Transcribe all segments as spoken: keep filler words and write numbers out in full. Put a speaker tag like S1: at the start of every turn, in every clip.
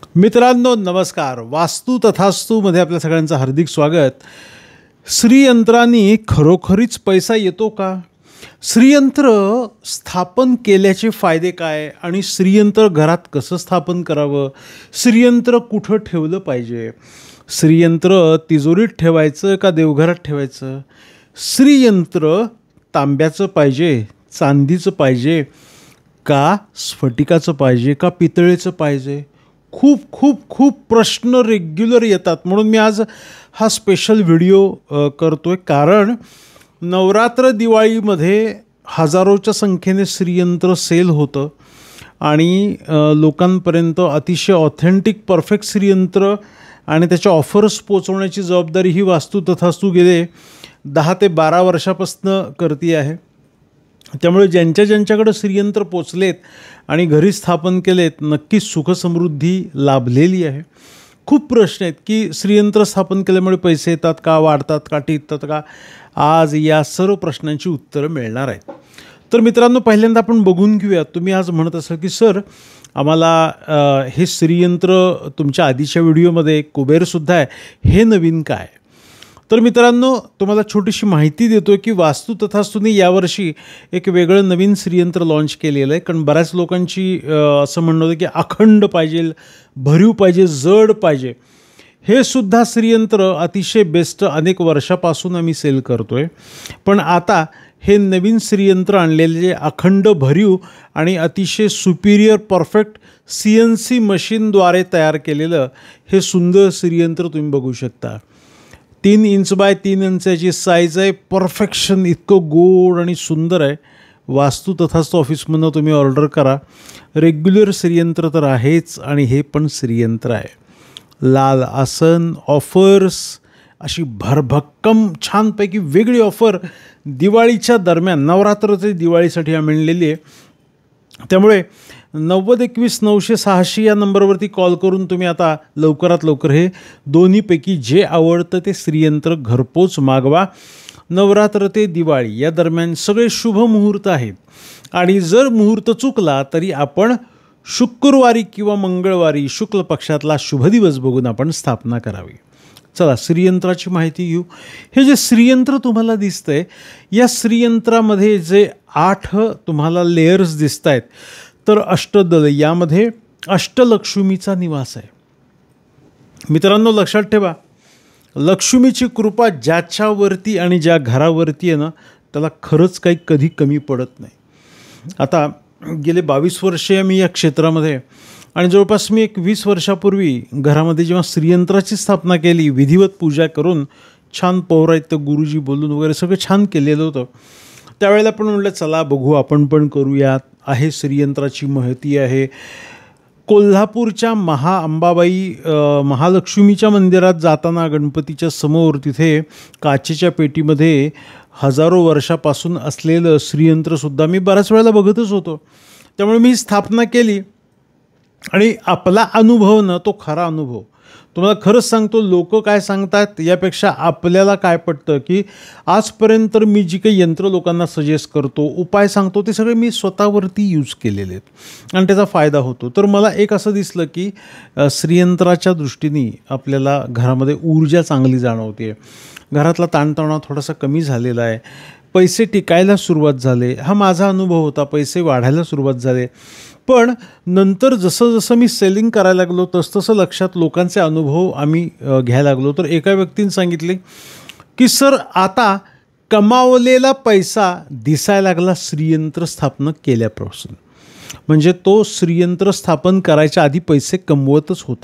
S1: मित्रांनो नमस्कार. वास्तू तथास्तू मध्ये आपल्या सगळ्यांचं हार्दिक स्वागत. श्रीयंत्रांनी खरोखरीच पैसा येतो का? श्रीयंत्र स्थापन केल्याचे फायदे काय आणि श्रीयंत्र घरात कसं स्थापन करावं? श्रीयंत्र कुठं ठेवलं पाहिजे? श्रीयंत्र तिजोरीत ठेवायचं का देवघरात ठेवायचं? श्रीयंत्र तांब्याचं पाहिजे, चांदीचं पाहिजे का स्फटिकाचं पाहिजे का पितळेचं पाहिजे? खूप खूप खूप प्रश्न रेग्युलर येतात. म्हणून मी आज हा स्पेशल व्हिडिओ करतोय, कारण नवरात्र दिवाळीमध्ये हजारोच्या संख्येने श्रीयंत्र सेल होतं आणि लोकांपर्यंत अतिशय ऑथेंटिक परफेक्ट श्रीयंत्र आणि त्याच्या ऑफर्स पोचवण्याची जबाबदारी ही वास्तू तथास्तू गेले दहा ते बारा वर्षापासून करती आहे. त्यामुळे ज्यांच्या ज्यांच्याकडे श्रीयंत्र पोचलेत आणि घरी स्थापन केलेत, नक्कीच सुखसमृद्धी लाभलेली आहे. खूप प्रश्न आहेत की श्रीयंत्र स्थापन केल्यामुळे पैसे येतात का, वाढतात का, टिकतात का? आज या सर्व प्रश्नांची उत्तरं मिळणार आहेत. तर मित्रांनो, पहिल्यांदा आपण बघून घेऊया. तुम्ही आज म्हणत असाल की सर आम्हाला हे श्रीयंत्र तुमच्या आधीच्या व्हिडिओमध्ये कुबेरसुद्धा आहे, हे नवीन काय? तर मित्रांनो, तुम्हाला छोटीशी माहिती देतो की वास्तू तथास्तूने यावर्षी एक वेगळं नवीन श्रीयंत्र लॉन्च केलेलं आहे. कारण बऱ्याच लोकांची असं म्हणणं होतं की अखंड पाहिजे, भरीव पाहिजे, जड पाहिजे. हे सुद्धा श्रीयंत्र अतिशय बेस्ट अनेक वर्षापासून आम्ही सेल करतो आहे. पण आता हे नवीन श्रीयंत्र आणलेले जे अखंड भरीव आणि अतिशय superior perfect C N C मशीनद्वारे तयार केलेलं हे सुंदर श्रीयंत्र तुम्ही बघू शकता. तीन इंच बाय तीन इंचाची साईज आहे. परफेक्शन इतकं गोड आणि सुंदर आहे. वास्तू तथास्तू ऑफिसमधून तुम्ही ऑर्डर करा. रेग्युलर श्रीयंत्र तर आहेच आणि हे पण श्रीयंत्र आहे. लाल आसन, ऑफर्स, अशी भरभक्कम छानपैकी वेगळी ऑफर दिवाळीच्या दरम्यान, नवरात्र ते दिवाळीसाठी आम्ही आणलेली आहे. त्यामुळे नव्वद एकवीस नऊशे सहाशे या नंबरवरती कॉल करून तुम्ही आता लवकरात लवकर हे दोन्हीपैकी जे आवडतं ते श्रीयंत्र घरपोच मागवा. नवरात्र ते दिवाळी या दरम्यान सगळे शुभ मुहूर्त आहेत आणि जर मुहूर्त चुकला तरी आपण शुक्रवारी किंवा मंगळवारी शुक्ल पक्षातला शुभ दिवस बघून आपण स्थापना करावी. चला श्रीयंत्राची माहिती घेऊ. हे जे श्रीयंत्र तुम्हाला दिसतंय, या श्रीयंत्रामध्ये जे आठ तुम्हाला लेयर्स दिसत आहेत, तर अष्टदल, यामध्ये अष्टलक्ष्मीचा निवास आहे. मित्रांनो लक्षात ठेवा, लक्ष्मीची कृपा ज्याच्यावरती आणि ज्या घरावरती आहे ना, त्याला खरंच काही कधी कमी पडत नाही. आता गेले बावीस वर्षे मी या क्षेत्रामध्ये आणि जवळपास मी एक वीस वर्षापूर्वी घरामध्ये जेव्हा श्रीयंत्राची स्थापना केली, विधिवत पूजा करून छान पौराहित्य गुरुजी बोलून वगैरे सगळं छान केलेलं होतं. त्यावेळेला पण म्हटलं चला बघू, आपण पण करूयात. आहे श्रीयंत्राची माहिती आहे. कोल्हापूरच्या महा अंबाबाई महालक्ष्मीच्या मंदिरात जाताना गणपतीच्या समोर तिथे काचेच्या पेटीमध्ये हजारो वर्षापासून असलेलं श्रीयंत्रसुद्धा मी बऱ्याच वेळेला बघतच होतो. त्यामुळे मी स्थापना केली आणि आपला अनुभव ना, तो खरा अनुभव तुम्हाला खरंच सांगतो. लोक काय सांगतात यापेक्षा आपल्याला काय पटतं की आजपर्यंत मी जी काही यंत्र लोकांना सजेस्ट करतो, उपाय सांगतो, ते सगळे मी स्वतःवरती यूज केलेले आहेत आणि त्याचा फायदा होतो. तर मला एक असं दिसलं की श्रीयंत्राच्या दृष्टीने आपल्याला घरामध्ये ऊर्जा चांगली जाणवते, घरातला ताणतणाव थोडासा कमी झालेला आहे, पैसे टिकायला सुरुवात झाले. हा माझा अनुभव होता. पैसे वाढायला सुरुवात झाले. पण नंतर जसं जसं मी सेलिंग करायला लागलो तसतसं लक्षात लोकांचे अनुभव आम्ही घ्यायला लागलो. तर एका व्यक्तीने सांगितले की सर आता कमावलेला पैसा दिसायला लागला श्रीयंत्र स्थापना केल्यापासून. म्हणजे तो श्रीयंत्र स्थापन करायच्या आधी पैसे कमवतच होता,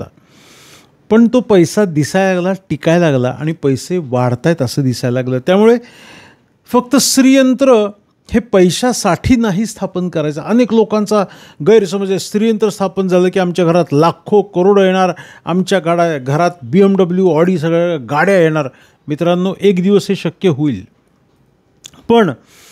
S1: पण तो पैसा दिसायला लागला, टिकायला लागला आणि पैसे वाढतायत असं दिसायला लागलं. त्यामुळे फक्त श्रीयंत्र हे पैशासाठी नाही स्थापन करायचं. अनेक लोकांचा गैरसमज आहे, श्रीयंत्र स्थापन झालं की आमच्या घरात लाखो करोडं येणार, आमच्या गाड्या घरात बी एम डब्ल्यू ऑडी सगळ्या गाड्या येणार. मित्रांनो, एक दिवस हे शक्य होईल, पण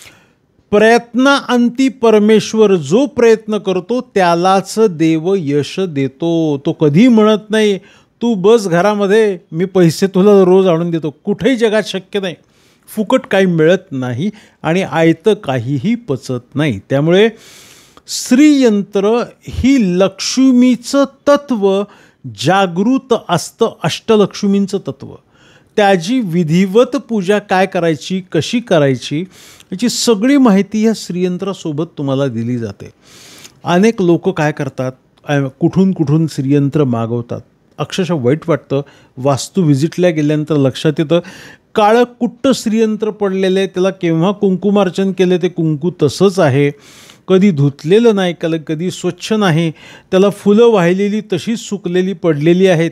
S1: प्रयत्नाअंती परमेश्वर, जो प्रयत्न करतो त्यालाच देव यश देतो. तो कधी म्हणत नाही तू बस घरामध्ये, मी पैसे तुला रोज आणून देतो. कुठेही जगात शक्य नाही. फुकट काही मिळत नाही आणि आयतं काहीही पचत नाही. त्यामुळे श्रीयंत्र ही लक्ष्मीचं तत्व जागृत असतं अष्टलक्ष्मींचं तत्त्व. त्याची विधिवत पूजा काय करायची, कशी करायची याची सगळी माहिती ह्या श्रीयंत्रासोबत तुम्हाला दिली जाते. अनेक लोक काय करतात, कुठून कुठून श्रीयंत्र मागवतात. अक्षरशः वाईट वाटतं. वास्तू व्हिजिटला गेल्यानंतर लक्षात येतं काळं कुट्ट श्रीयंत्र पडलेलं आहे, त्याला केव्हा कुंकुमार्चन केलं ते कुंकू तसंच आहे, कधी धुतलेलं नाही, त्याला कधी स्वच्छ नाही, त्याला फुलं वाहिलेली तशीच सुकलेली पडलेली आहेत,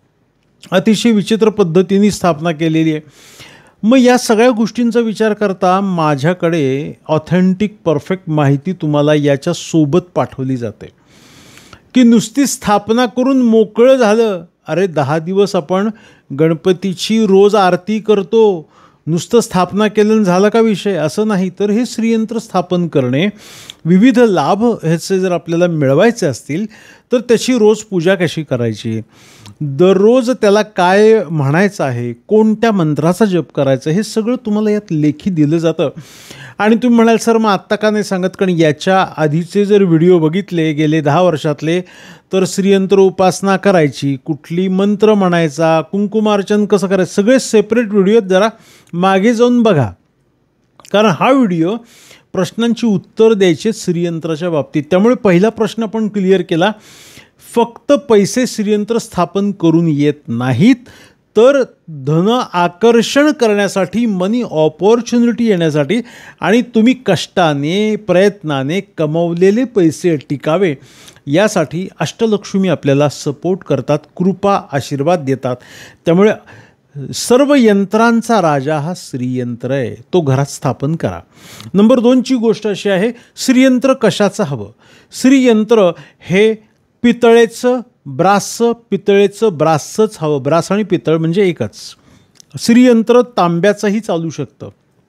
S1: अतिशय विचित्र पद्धतीने स्थापना केलेली आहे. मग या सगळ्या गोष्टींचा विचार करता माझ्याकडे ऑथेंटिक परफेक्ट माहिती तुम्हाला याच्यासोबत पाठवली जाते की नुसती स्थापना करून मोकळं झालं. अरे दहा दिवस आपण गणपतीची रोज आरती करतो, नुसतं स्थापना केलं झालं का विषय, असं नाही. तर हे श्रीयंत्र स्थापन करणे, विविध लाभ ह्याचे जर आपल्याला मिळवायचे असतील तर त्याची रोज पूजा कशी करायची, दररोज त्याला काय म्हणायचं आहे, कोणत्या मंत्राचा जप करायचा, हे सगळं तुम्हाला यात लेखी दिलं जातं. आणि तुम्ही म्हणाल सर मग आत्ता का नाही सांगत, कारण याच्या आधीचे जर व्हिडिओ बघितले गेले दहा वर्षातले तर श्रीयंत्र उपासना करायची, कुठली मंत्र म्हणायचा, कुंकुमार्चन कसं करायचं, सगळे सेपरेट व्हिडिओ जरा मागे जाऊन बघा. कारण हा व्हिडिओ प्रश्नांची उत्तर द्यायचे श्रीयंत्राच्या बाबतीत. त्यामुळे पहिला प्रश्न आपण क्लिअर केला. फक्त पैसे श्रीयंत्र स्थापन करून येत नाहीत, तर धन आकर्षण करण्यासाठी, मनी ऑपॉर्च्युनिटी येण्यासाठी आणि तुम्ही कष्टाने प्रयत्नाने कमवलेले पैसे टिकावे यासाठी अष्टलक्ष्मी आपल्याला सपोर्ट करतात, कृपा आशीर्वाद देतात. त्यामुळे सर्व यंत्रांचा राजा हा श्रीयंत्र आहे, तो घरात स्थापन करा. नंबर दोनची गोष्ट अशी आहे, श्रीयंत्र कशाचं हवं. श्रीयंत्र हे पितळेचं, ब्रासचं, पितळेचं, ब्रासचंच हवं. ब्रास आणि पितळ म्हणजे एकच. श्रीयंत्र तांब्याचंही चालू शकतं,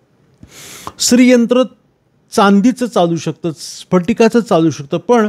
S1: श्रीयंत्र चांदीचं चालू शकतं, स्फटिकाचं चालू शकतं. पण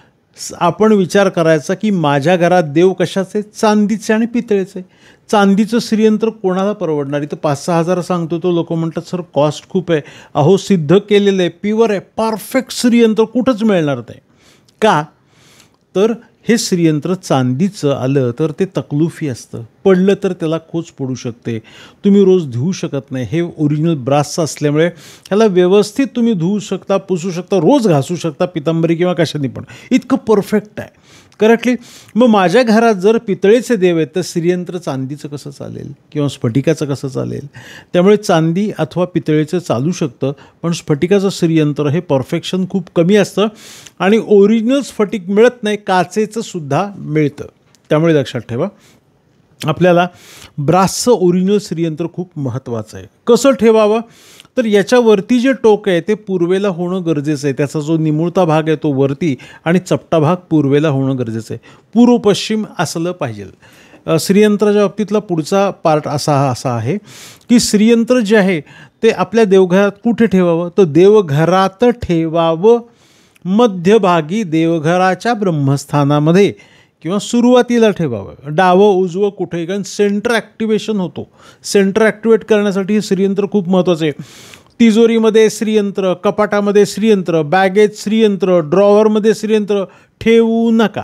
S1: आपण विचार करायचा की माझ्या घरात देव कशाचे, चांदीचे आणि पितळेचे. चांदीचं श्रीयंत्र कोणाला परवडणार, इथं पाच सहा हजार सांगतो तो लोक म्हणतात सर कॉस्ट खूप आहे. अहो सिद्ध केलेलं आहे, प्युअर आहे, परफेक्ट श्रीयंत्र कुठंच मिळणार नाही. का तर हे श्रीयंत्र चांदीचं आलं तर ते तकलुफी असतं, पडलं तर त्याला खोच पडू शकते, तुम्ही रोज धुवू शकत नाही. हे ओरिजिनल ब्रासचं असल्यामुळे ह्याला व्यवस्थित तुम्ही धुवू शकता, पुसू शकता, रोज घासू शकता, पितांबरी किंवा कशाने पण. इतकं परफेक्ट आहे. करेक्टली. मग माझ्या घरात जर पितळेचे देव आहेत तर श्रीयंत्र चांदीचं कसं चालेल किंवा स्फटिकाचं कसं चालेल. त्यामुळे चांदी अथवा पितळेचं चालू शकतं, पण स्फटिकाचं श्रीयंत्र हे परफेक्शन खूप कमी असतं आणि ओरिजिनल स्फटिक मिळत नाही, काचेचं सुद्धा मिळतं. त्यामुळे लक्षात ठेवा, आपल्याला ब्रासचं ओरिजिनल श्रीयंत्र खूप महत्त्वाचं आहे. कसं ठेवावं तर याच्यावरती जे टोक आहे ते पूर्वेला होणं गरजेचं आहे. त्याचा जो निमुळता भाग आहे तो वरती आणि चपटा भाग पूर्वेला होणं गरजेचं आहे. पूर्व पश्चिम असलं पाहिजे. श्रीयंत्राच्या बाबतीतला पुढचा पार्ट असा असा आहे की श्रीयंत्र जे आहे ते आपल्या देवघरात कुठे ठेवावं, तर देवघरात ठेवावं, मध्यभागी देवघराच्या ब्रह्मस्थानामध्ये किंवा सुरुवातीला ठेवावं. डावं उजवं कुठे, कारण सेंटर ॲक्टिवेशन होतो. सेंटर ॲक्टिवेट करण्यासाठी हे श्रीयंत्र खूप महत्त्वाचं आहे. तिजोरीमध्ये श्रीयंत्र, कपाटामध्ये श्रीयंत्र, बॅगेत श्रीयंत्र, ड्रॉवरमध्ये श्रीयंत्र ठेवू नका.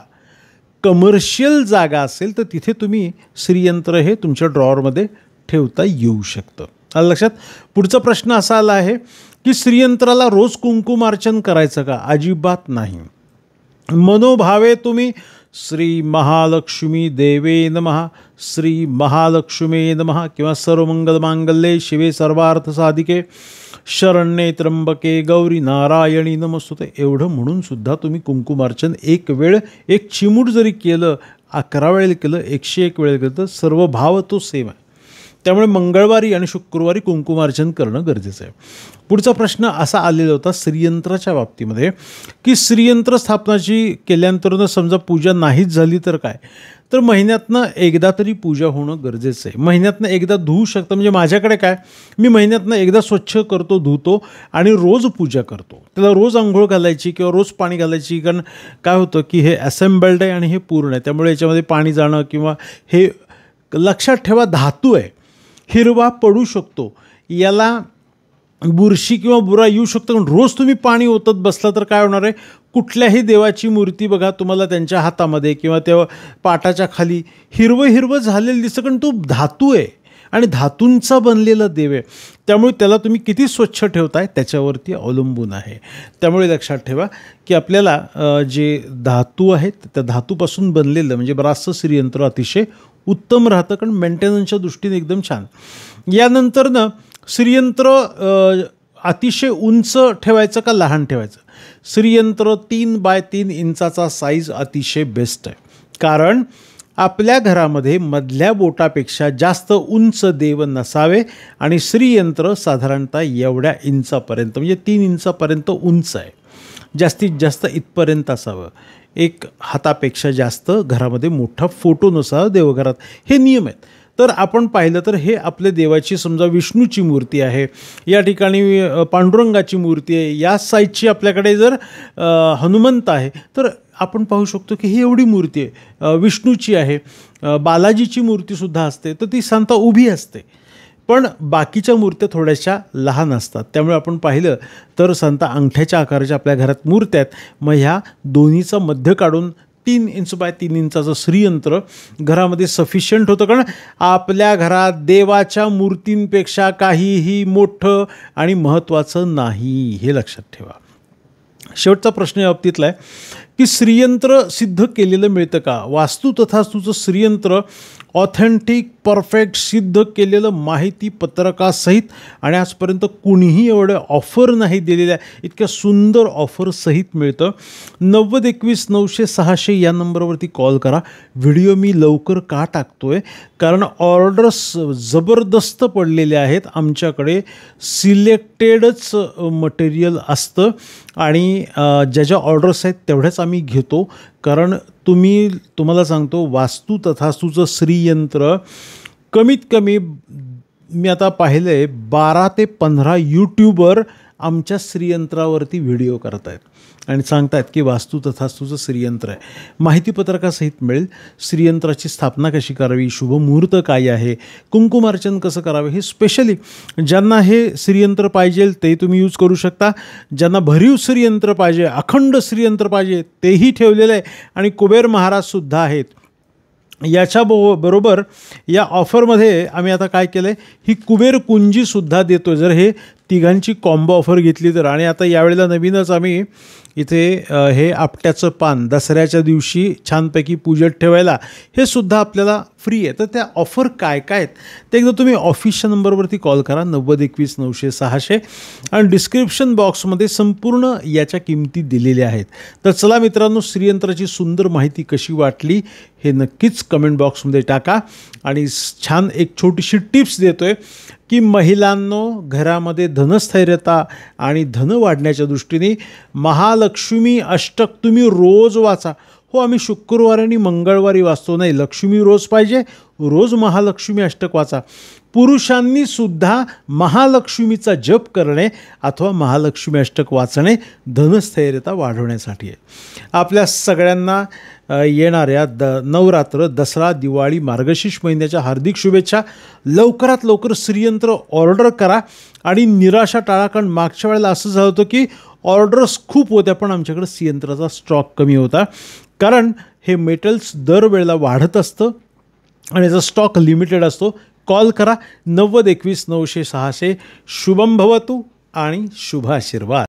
S1: कमर्शियल जागा असेल तर तिथे तुम्ही श्रीयंत्र हे तुमच्या ड्रॉवरमध्ये ठेवता येऊ शकतं. आलं लक्षात. पुढचा प्रश्न असा आला आहे की श्रीयंत्राला रोज कुंकुमार्चन करायचं का. अजिबात नाही. मनोभावे तुम्ही श्री महालक्ष्मी देवे नमः, श्री महालक्ष्मी नमः किंवा सर्वमंगलमांगल्ये शिवे सर्वार्थ साधिके शरण्ये त्र्यंबके गौरी नारायणी नमस्तुते एवढं म्हणून सुद्धा तुम्ही कुंकुमार्चन एक वेळ, एक चिमूट जरी केलं, अकरा वेळेला केलं, एकशे एक वेळेला केलं तर सर्व भाव तो सेम आहे. त्यामुळे मंगळवारी आणि शुक्रवारी कुंकुमार्चन करणं गरजेचं आहे. पुढचा प्रश्न असा आलेला होता श्रीयंत्राच्या बाबतीमध्ये की श्रीयंत्र स्थापनाची केल्यानंतर समजा पूजा नाहीच झाली तर काय, तर महिन्यातनं एकदा तरी पूजा होणं गरजेचं आहे. महिन्यातनं एकदा धुवू शकता. म्हणजे माझ्याकडे काय, मी महिन्यातनं एकदा स्वच्छ करतो, धुतो आणि रोज पूजा करतो. त्याला रोज अंघोळ घालायची किंवा रोज पाणी घालायची. कारण काय होतं की हे असेंबल्ड आहे आणि हे पूर्ण आहे, त्यामुळे याच्यामध्ये पाणी जाणं किंवा हे लक्षात ठेवा धातू आहे, हिरवा पडू शकतो, याला बुरशी किंवा बुरा येऊ शकतो. पण रोज तुम्ही पाणी ओतत बसला तर काय होणार आहे, कुठल्याही देवाची मूर्ती बघा तुम्हाला त्यांच्या हातामध्ये किंवा त्या पाटाच्या खाली हिरवं हिरवं झालेलं दिसतं, कारण तो धातू आहे आणि धातूंचा बनलेला देव आहे. त्यामुळे त्याला तुम्ही किती स्वच्छ ठेवताय त्याच्यावरती अवलंबून आहे. त्यामुळे लक्षात ठेवा की आपल्याला जे धातू आहेत त्या धातूपासून बनलेलं म्हणजे ब्रासचं श्रीयंत्र अतिशय उत्तम राहतं, कारण मेंटेनन्सच्या दृष्टीने एकदम छान. यानंतरनं श्रीयंत्र अतिशय उंच ठेवायचं का लहान ठेवायचं? श्रीयंत्र तीन बाय तीन इंचाचा साईज अतिशय बेस्ट आहे, कारण आपल्या घरामध्ये मधल्या बोटापेक्षा जास्त उंच देव नसावे आणि श्रीयंत्र साधारणतः एवढ्या इंचापर्यंत म्हणजे तीन इंचापर्यंत उंच आहे, जास्तीत जास्त इथपर्यंत असावं. एक हातापेक्षा जास्त घरामध्ये मोठा फोटो नसावा देवघरात, हे नियम आहेत. तर आपण पाहिलं तर हे आपल्या देवाची समजा विष्णूची मूर्ती आहे, या ठिकाणी पांडुरंगाची मूर्ती आहे, या साईजची आपल्याकडे जर हनुमंत आहे तर आपण पाहू शकतो की ही एवढी मूर्ती आहे. विष्णूची आहे, बालाजीची मूर्तीसुद्धा असते, तर ती सांता उभी असते, पण बाकीच्या मूर्त्या थोड्याशा लहान असतात. त्यामुळे आपण पाहिलं तर सांता अंगठ्याच्या आकाराच्या आपल्या घरात मूर्त्या आहेत. मग ह्या दोन्हीचा मध्य काढून तीन इंच बाय तीन इंचाचं श्रीयंत्र घरामध्ये सफिशियंट होतं, कारण आपल्या घरात देवाच्या मूर्तींपेक्षा काहीही मोठं आणि महत्त्वाचं नाही, हे लक्षात ठेवा. शेवटचा प्रश्न या बाबतीतला आहे की श्रीयंत्र सिद्ध केलेलं मिळतं का? वास्तू तथास्तूचं श्रीयंत्र ऑथेंटिक परफेक्ट सिद्ध केलेलं माहिती पत्रकासहित, आणि आजपर्यंत कुणीही एवढे ऑफर नाही दिलेल्या इतक्या सुंदर ऑफरसहित मिळतं. नव्वद एकवीस नऊशे सहाशे या नंबरवरती कॉल करा. व्हिडिओ मी लवकर का टाकतो आहे, कारण ऑर्डर्स जबरदस्त पडलेले आहेत. आमच्याकडे सिलेक्टेडच मटेरियल असतं आणि ज्या ज्या ऑर्डर्स आहेत तेवढ्याच आम्ही घेतो, कारण तुम्ही तुम्हाला सांगतो वास्तू तथास्तूचं श्रीयंत्र कमीत कमी मी आता पाहिलं आहे बारा ते पंधरा यूट्यूबर आमच्या श्रीयंत्रावरती व्हिडिओ करत आहेत आणि सांगतात की वास्तू तथास्तूचं श्रीयंत्र आहे. माहितीपत्रकासहित मिळेल. श्रीयंत्राची स्थापना कशी करावी, शुभमुहूर्त काय आहे, कुंकुमार्चन कसं करावे, हे स्पेशली ज्यांना हे श्रीयंत्र पाहिजे ते तुम्ही यूज करू शकता. ज्यांना भरीव श्रीयंत्र पाहिजे, अखंड श्रीयंत्र पाहिजे, तेही ठेवलेलं आहे आणि कुबेर महाराजसुद्धा आहेत. याच्या बो बरोबर या ऑफरमध्ये आम्ही आता काय केलं आहे, ही कुबेर कुंजीसुद्धा देतो जर हे तिघांची कॉम्बो ऑफर घेतली तर. आणि आता यावेळेला नवीनच आम्ही इथे हे आपट्याचं पान दसऱ्याच्या दिवशी छानपैकी पूजेत ठेवायला हे सुद्धा आपल्याला फ्री आहे. तर त्या ऑफर काय काय आहेत ते एकदा तुम्ही ऑफिसच्या नंबरवरती कॉल करा नव्वद एकवीस नऊशे सहाशे, आणि डिस्क्रिप्शन बॉक्समध्ये संपूर्ण याच्या किमती दिलेल्या आहेत. तर चला मित्रांनो, श्रीयंत्राची सुंदर माहिती कशी वाटली हे नक्कीच कमेंट बॉक्समध्ये टाका. आणि छान एक छोटीशी टिप्स देतो आहे की महिलांनो, घरामध्ये धनस्थैर्यता आणि धन वाढण्याच्या दृष्टीने महालक्ष्मी अष्टक तुम्ही रोज वाचा. हो, आम्ही शुक्रवारी आणि मंगळवारी वाचतो, नाही लक्ष्मी रोज पाहिजे, रोज महालक्ष्मी अष्टक वाचा. पुरुषांनी सुद्धा महालक्ष्मीचा जप करणे अथवा महालक्ष्मी अष्टक वाचणे धनस्थैर्यता वाढवण्यासाठी आहे. आपल्या सगळ्यांना येणाऱ्या द नवरात्र, दसरा, दिवाळी, मार्गशीर्ष महिन्याच्या हार्दिक शुभेच्छा. लवकरात लवकर श्रीयंत्र ऑर्डर करा आणि निराशा टाळा, कारण मागच्या वेळेला असं झालं होतं की ऑर्डर्स खूप होत्या पण आमच्याकडे श्रीयंत्राचा स्टॉक कमी होता, कारण हे मेटल्स दरवेळेला वाढत असतं आणि याचा स्टॉक लिमिटेड असतो. कॉल करा नव्वद एकवीस नऊशे सहाशे. शुभम भवतु आणि शुभ आशीर्वाद.